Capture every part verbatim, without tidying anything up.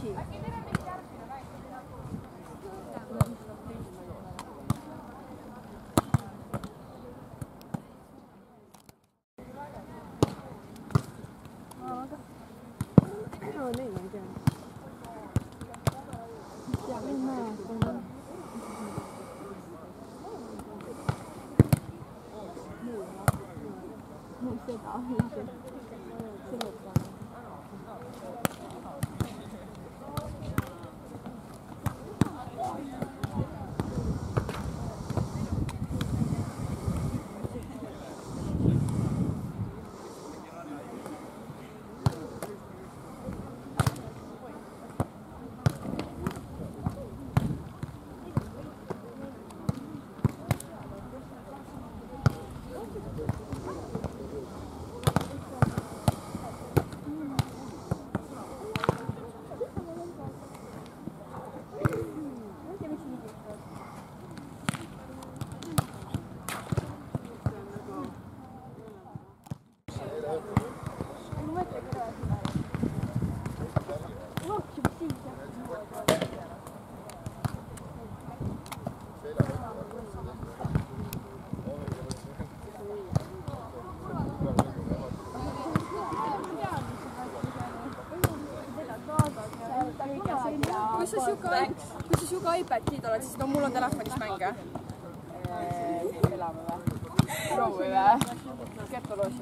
Kui sa siuga iPadid oled, siis no mul on telefonis mänge. Elame või? Proovi või? Ketoloosi.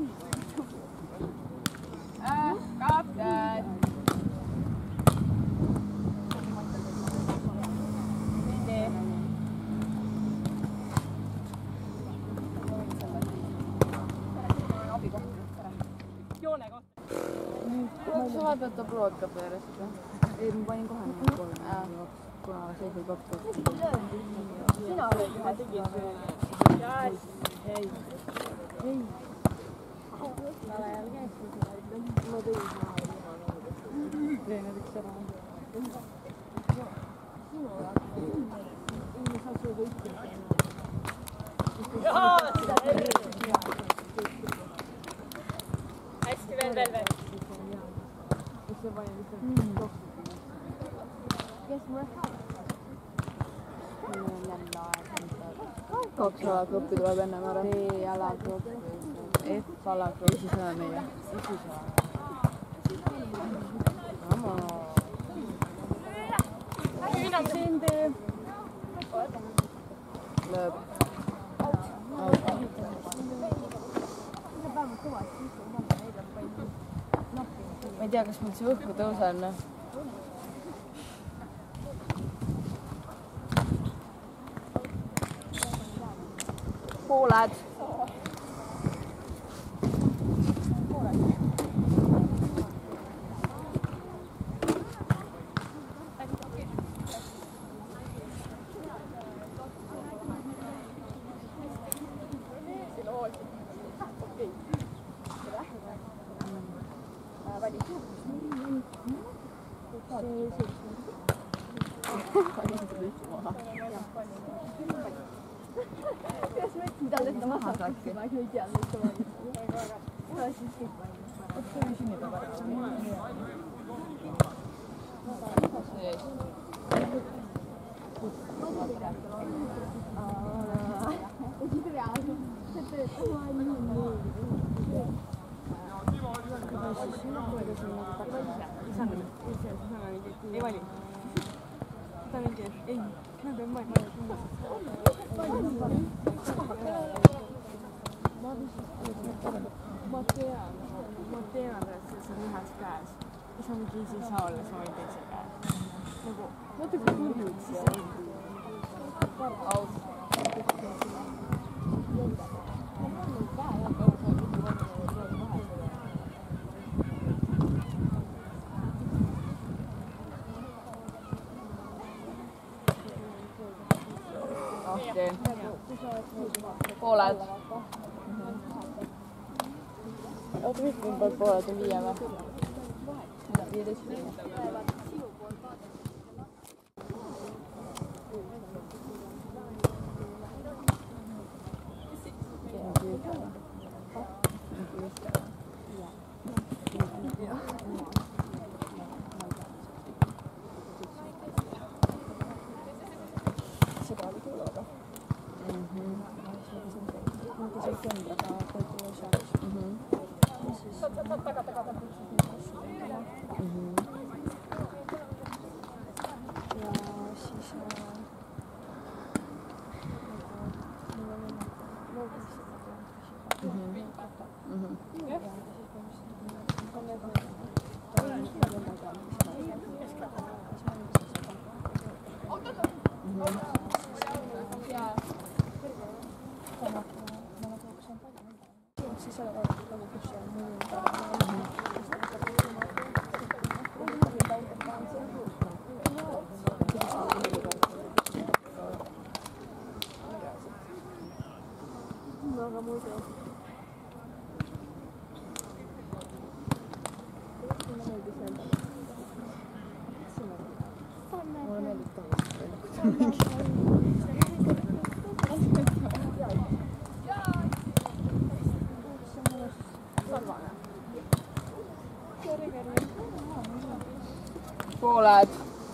Kapten! Mindi. Joone kohta. Sa vaatad ta proovika peeres või? Ei, ma panin kohe nüüd kolme, kuna seisel kaks. Sina oled ühe tegid. Jaas. Ei. Ei. Vale jälle käest. Ma tõin maha. Treener üks ära. Sinu oled. Ei, ma saa sulle võitlema. Hästi, veel, veel, veel. Mis see vaja lihtsalt kokku? Kes mulle kaks alagruppi tuleb ennem ära. D alagruppi. F alagruppi. Ja siis näe meie. Amo. Siin tee. Lööb. Ma ei tea, kas mul see õhku tõusen. Pooled. Mida lõtta maha saaks? Ma ei tea, lõtta maha. Ma siis kõik vaid. Oot, see oli sünnida pärast. Ei vali. Seda mingi, ei, ma pean mõelma. Ma tean, ma tean, et see on ühes käes. Ja sa mingi isi ei saa olla, sa võid teise käes. Nagu, mõtle kui huvud see on. Aus. Pooled. Oota, mis kumbad pooled on viie või? viieteist viie. Kendraga koituu Charles. Mhm. Ja siis... Mhm. Ja siis... Mhm. Mhm. Siis on nagu kysyä muuta. Много muita. Mulla meni pooled.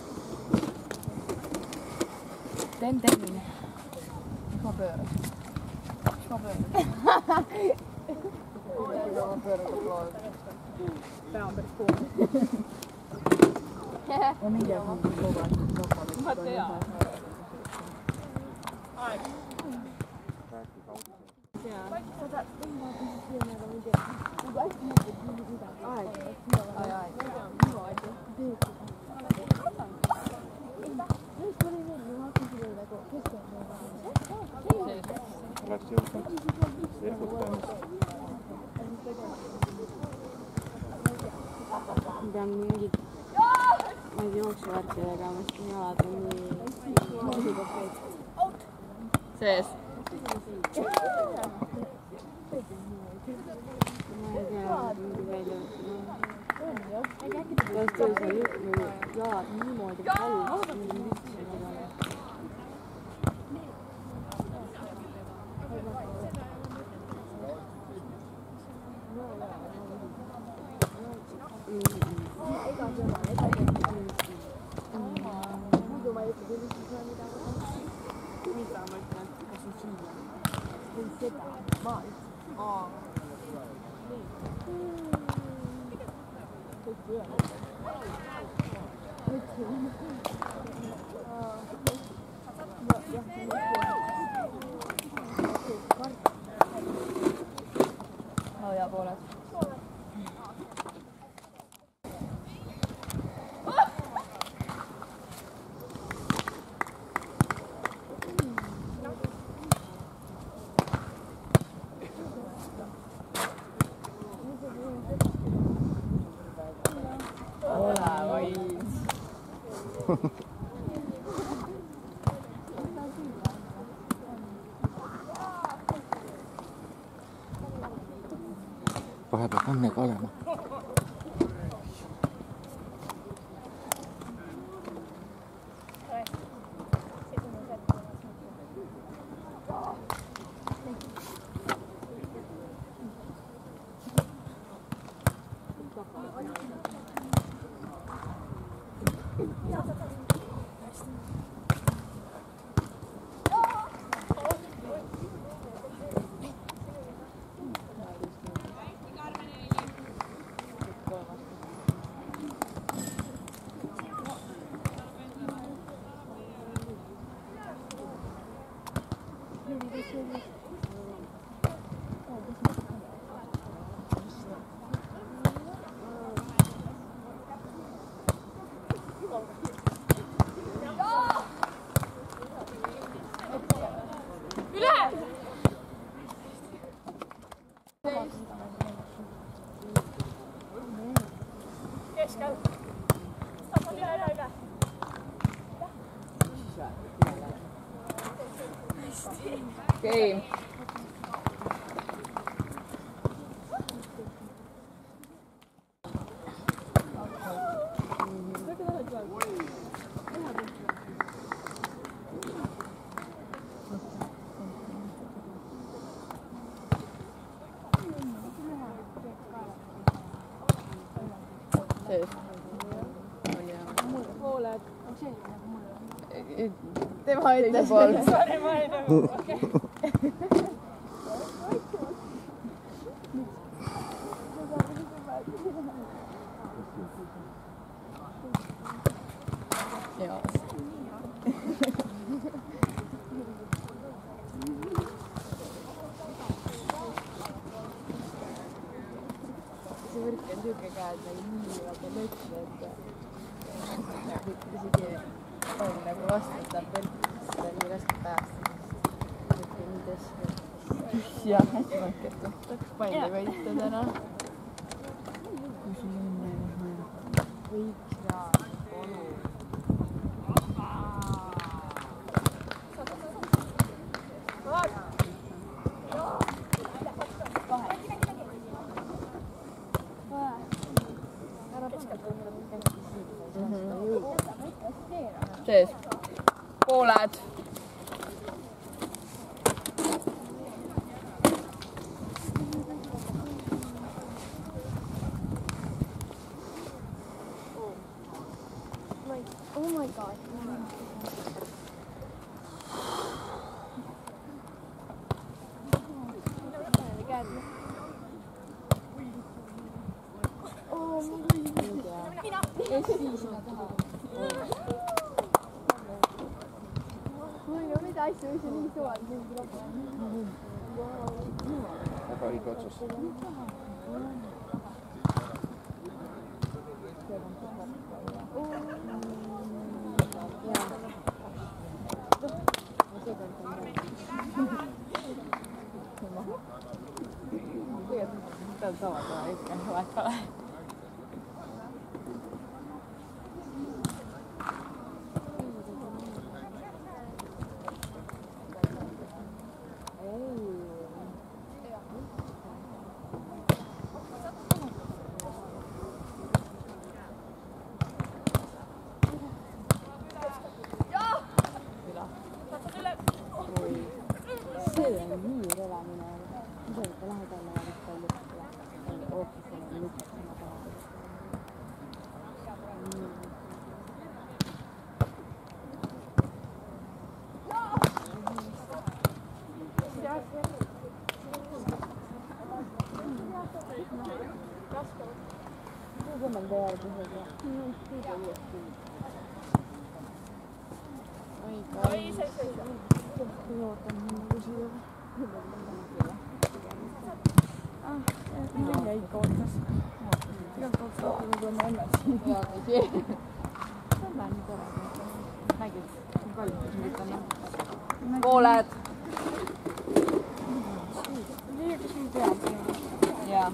Teen, teen. Miks ma pööran? Miks ma pööran? Miks ma pööran kui lood? Pea on päris kuum. Ma mingi aeg on kogu aeg nopanud. Ma tean. Aeg. Jaa. Sada tõmbab siin aga mingi... Nagu hästi mõtled midagi. Aeg. Aeg, aeg. Niimoodi. Just oli veel, ma hakkan seda nagu keskenduda. Oleks jõudnud. Ehutanud. Ma pean mingit... Ma ei jooksuvärki tegema, sest jalad on nii... Sees. Ma ei tea, mingi välja... Just tõus on jalad niimoodi kallis, mingi lihtsalt tegema. Muidu ma ei ütle küll seda mida ma mida ma ütlen, kas on siia või seda ma ütlen aa kõik üle ütlen jah ja pooled vahepeal Annega olema. Okei. Tema ütles poolt. Joo. Se virke on tykkääkään, että niin hyvältä löytyy, että sitten sekin on nagu vastataan pelkästään niin raske päästä. Että mites ja hästi vaikka, tahaks palju võita täna. Kui sul on näinud võiks ja olu. Sees. Pooled. Oh my god. Oh, minä. Ei sinä tähän. Voi no mitä se olisi niin suora, niin kyllä. Aika oli katsossa. Tän tavataan ykkönen vaikka. Pooled. Jaa.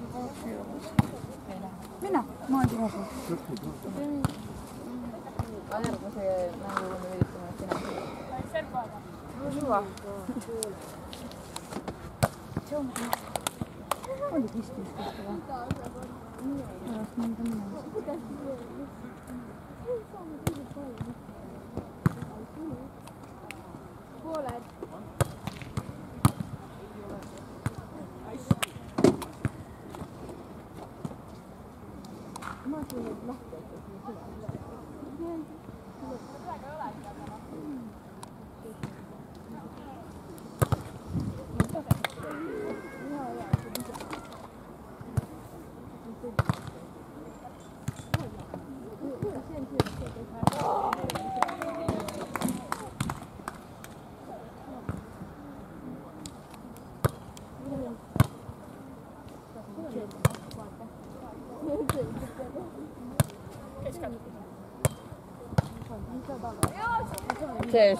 Minä? Mä oon siinä sun. Ajarko se näin luulen yrittämään sinä? Hyvä. Se on oli kististystävä. Jos niin tämmönen. Puolet. Mä oon tullut lähteä. Cheers.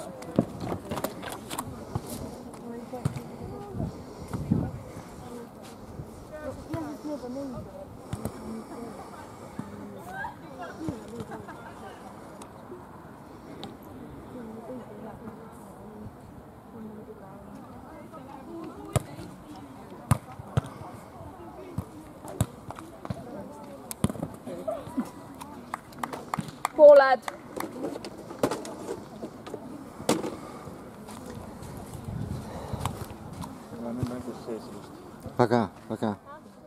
Pooled. Väga, väga.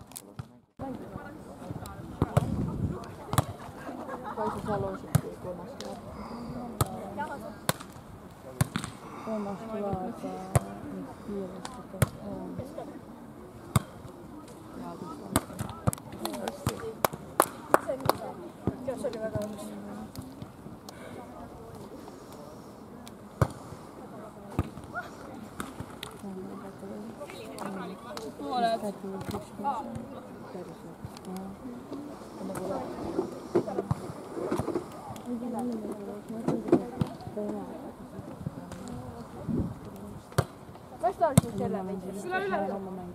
Kai se Saloiset kolmas vuotta. Kolmas vuotta. Nyt piirrestä on. Ja Kas ta oli selle veidi? Sillä on yleensä.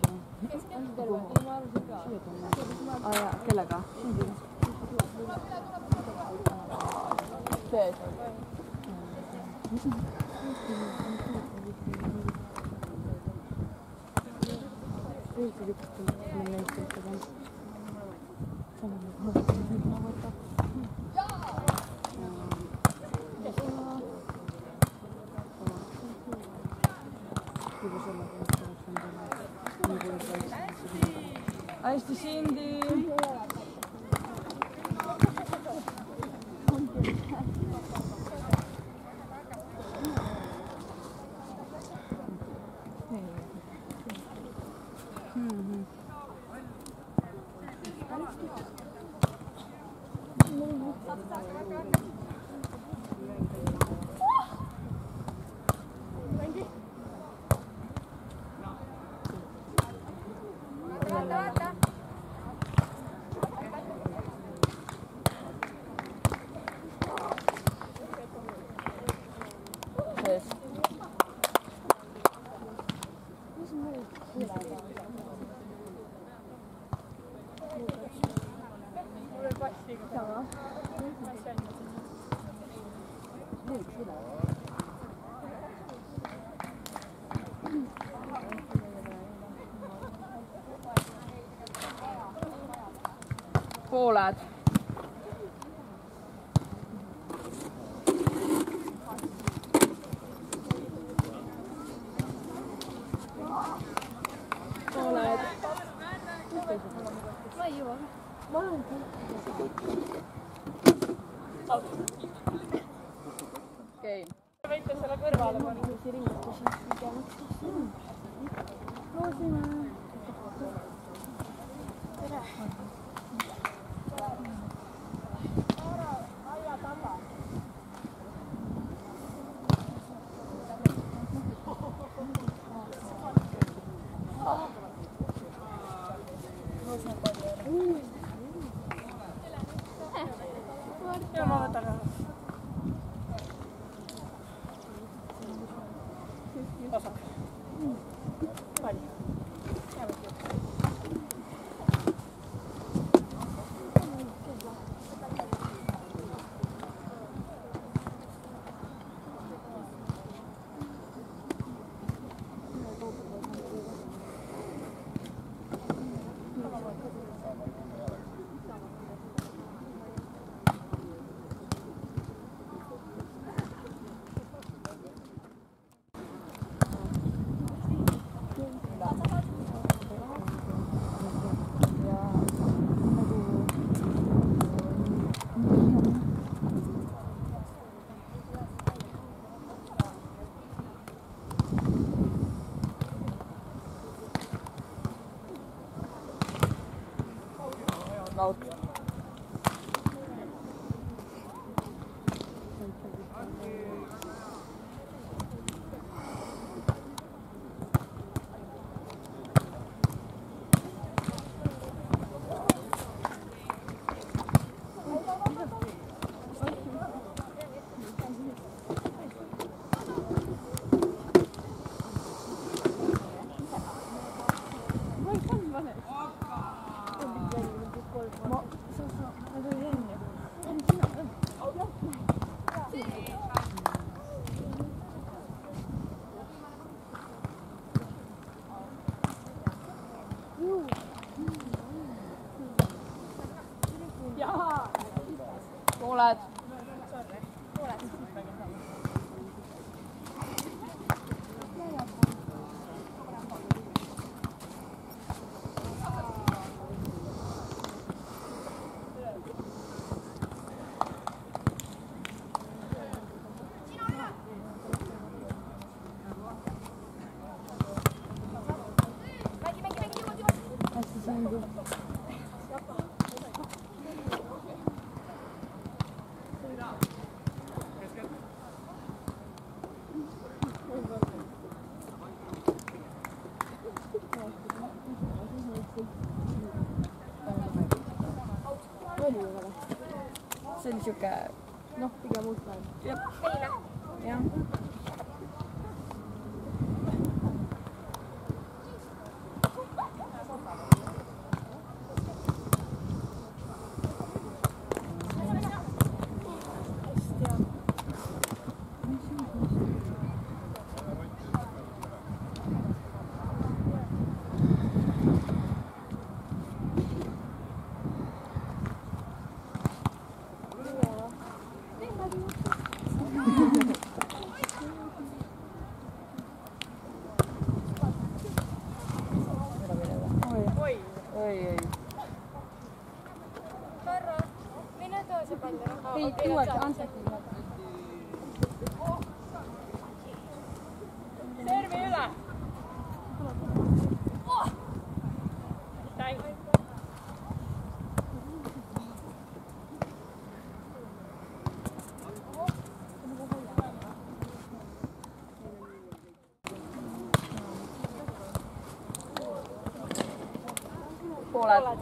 Ai jaa, kellega? Töös. Aisti Cindy! Pooled. Pooled. Ma ei jõua. Ma olen okei. Võite selle kõrvale panna. Loosime. Tere. Ja ma võtan raha. Vasak. Palju. Laut. oli siuke... Noh, pigem uut laen. Teile? Jah. Oi, oi. Karro, mine too see pall ära. Ei, tuua Anseti. Servi üle. Täi. Pooled.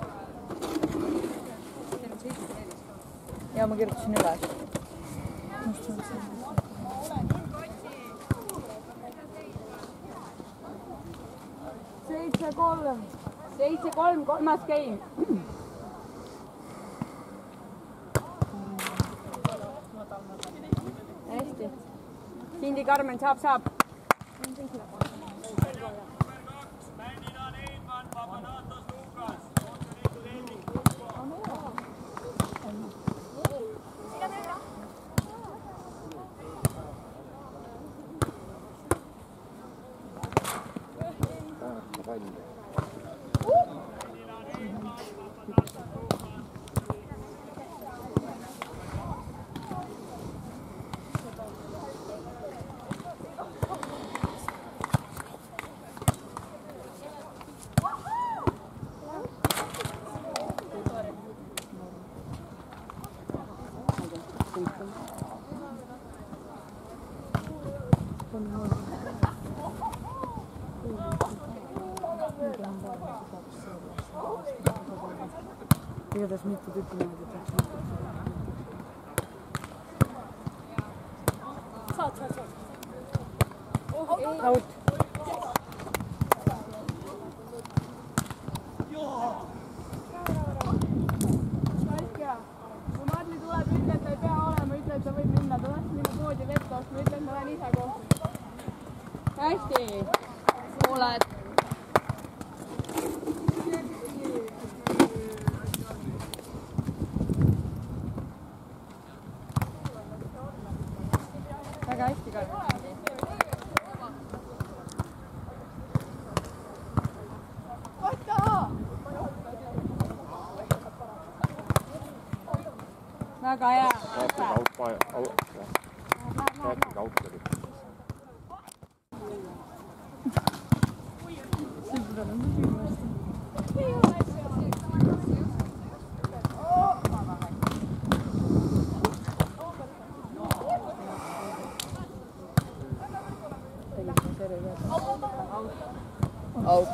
Ja ma kirjutasin üles. Seitse kolm. Seitse kolm, kolmas game. Hästi. Sindi Karmen saab, saab. Igatahes mitu tükki niimoodi tehti. Saad, saad, saad. Out. Kaskja, kui Marli tuleb, ütle, et ta ei pea olema, ütle, et ta võib minna, ta tahaks minna poodi vett ostma, ütle, et ma lähen ise kohta. Hästi. Pooled. Väga hästi Karmen. Väga hea. Rääkige aupa ja... Rääkige aupa. Out.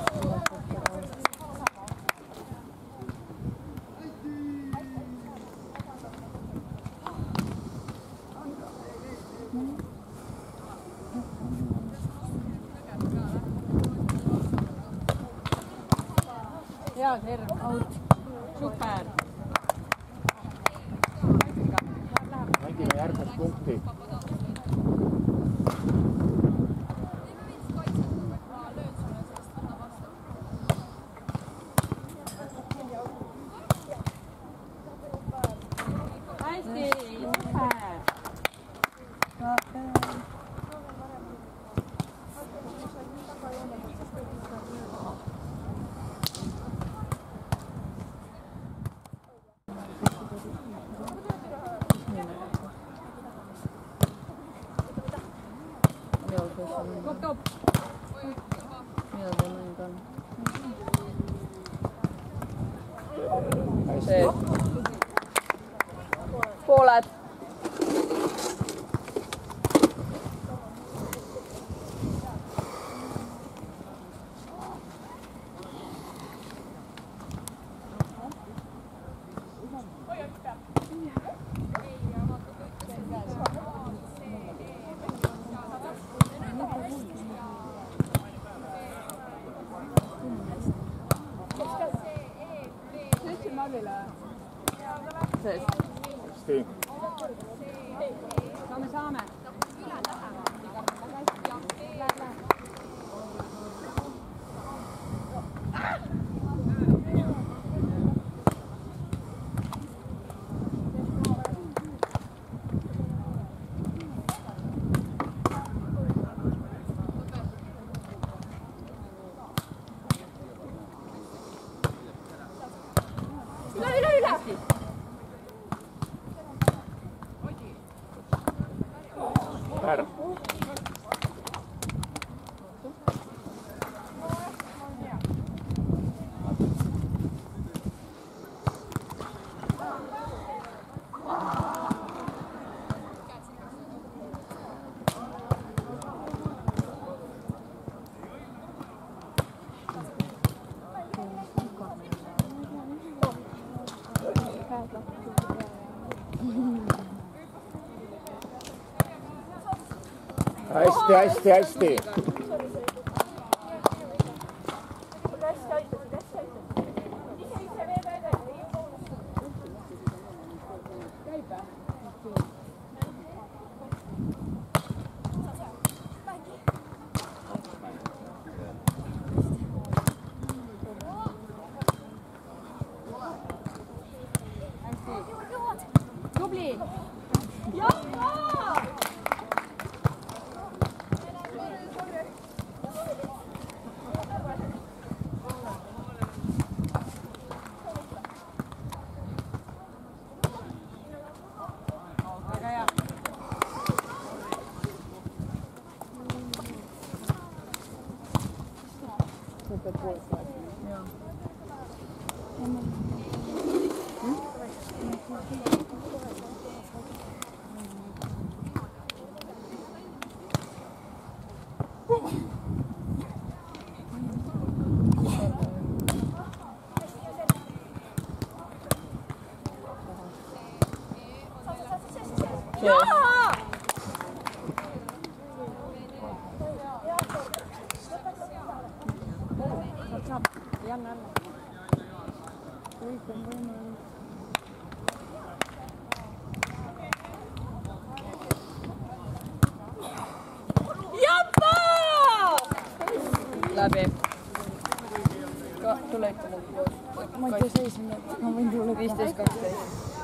Hea serv. Out. Super. Mängime järgmist punkti. Hästi. Super. Top, top. Mida ta nüüd on? See. Pooled. Här. Hästi, hästi, hästi. Tubli! Läbi. Ka, tule ikka mul pois. Ma ei tea seisma, ma võin tulla. viisteist kaksteist.